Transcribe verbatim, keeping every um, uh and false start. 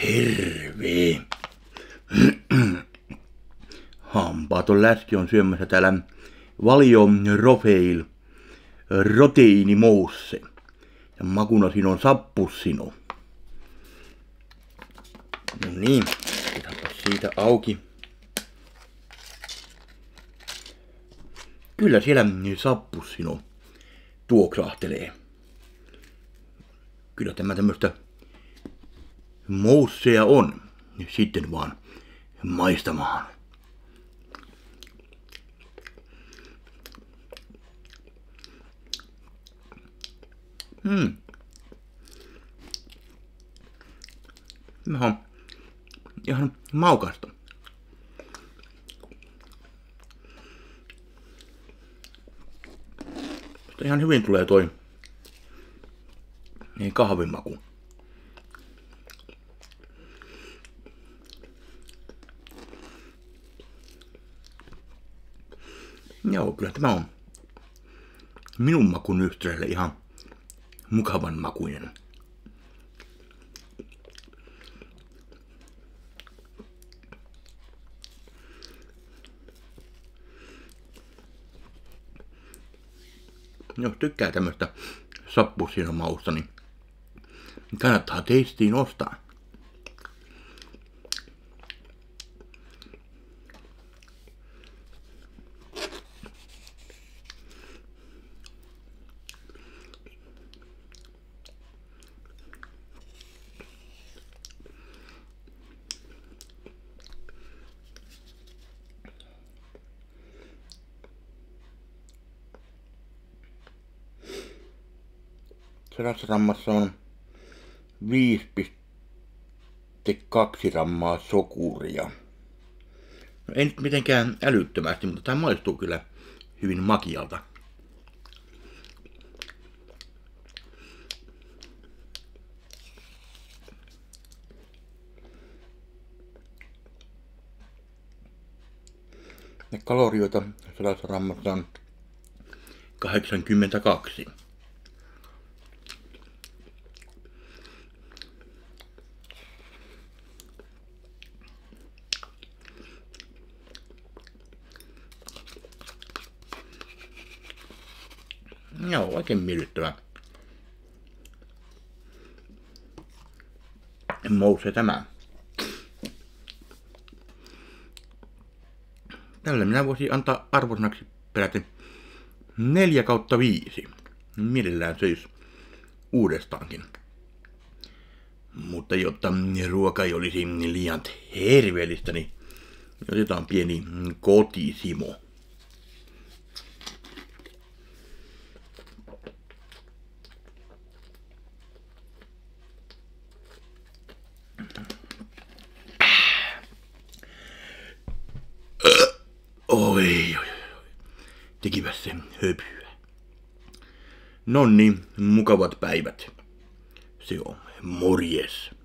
Herve. Hampaaton läski on syömässä täällä Valio Rofeil proteiinimousse. Ja makuna siinä on sappussino. No niin, otetaanpa siitä auki. Kyllä siellä sappussino tuoksahtelee. Kyllä tämä tämmöstä moussea on. Sitten vaan maistamaan. Hmm. Ihan, ihan maukasta. Mutta ihan hyvin tulee toi niin kahvimaku. Joo, kyllä tämä on minun makun ystävälle ihan mukavan makuinen. Jos tykkää tämmöstä sappusinomausta, niin kannattaa teistiin ostaa. Sadassa rammassa on viisi pilkku kaksi grammaa sokuria. No ei nyt mitenkään älyttömästi, mutta tämä maistuu kyllä hyvin makealta. Ja kalorioita sadassa rammassa on kahdeksankymmentäkaksi. Joo, oikein miellyttävä mousse tämä. Tällä minä voisin antaa arvosanaksi peräti neljä kautta viisi. Mielellään söisi uudestaankin. Mutta jotta ruoka ei olisi liian terveellistä, niin otetaan pieni kotisimo. Oi, oi, oi. Tekivät sen höpyä. Nonni, mukavat päivät. Se on morjes.